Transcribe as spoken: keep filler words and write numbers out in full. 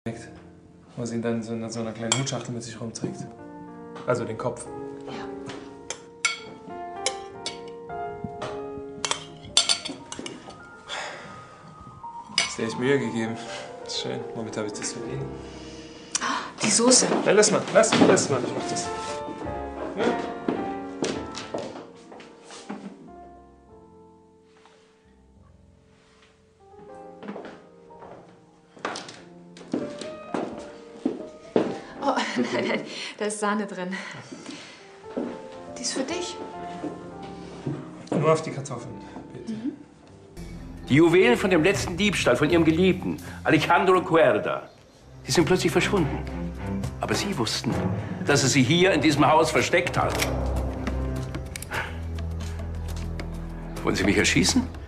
wo sie ihn dann so in so einer kleinen Hutschachtel mit sich rumträgt. Also den Kopf. Ja. Hast dir echt Mühe gegeben. Das ist schön. Womit habe ich das verdient? Die Soße. Nein, lass mal, lass, lass mal, ich mach das. Ja. Oh, nein, nein, da ist Sahne drin. Die ist für dich. Nur auf die Kartoffeln, bitte. Mhm. Die Juwelen von dem letzten Diebstahl von ihrem Geliebten, Alejandro Cuerda, die sind plötzlich verschwunden. Aber Sie wussten, dass er sie hier in diesem Haus versteckt hat. Wollen Sie mich erschießen?